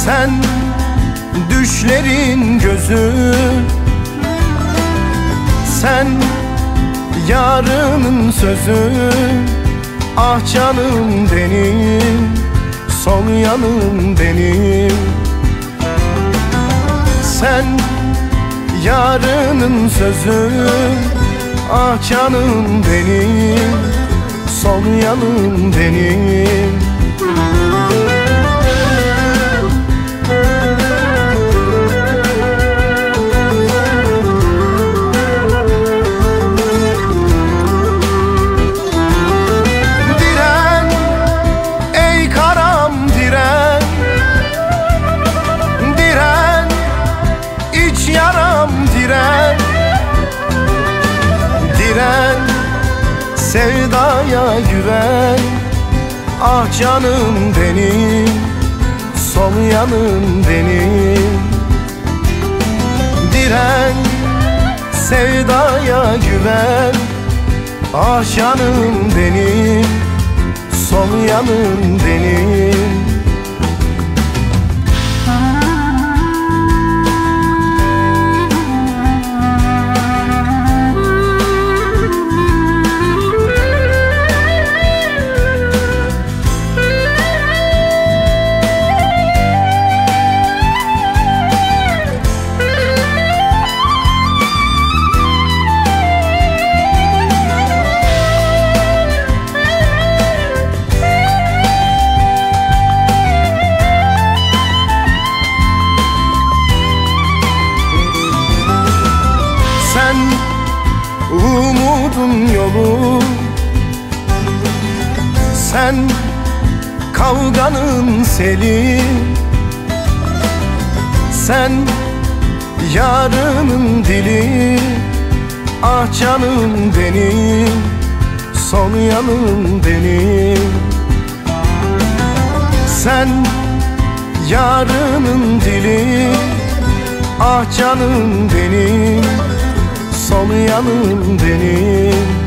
Sen düşlerin gözü, sen yarının sözü. Ah canım benim, son yanım benim. Sen yarının sözü, ah canım benim, son yanım benim. Diren, sevdaya güven. Ah canım benim, son yanım benim. Diren, sevdaya güven. Ah canım benim, son yanım benim. Sen umudun yolu, sen kavganın seli. Sen yarının dili. Ah canım benim, son yanım benim. Sen yarının dili. Ah canım benim, son yanım benim.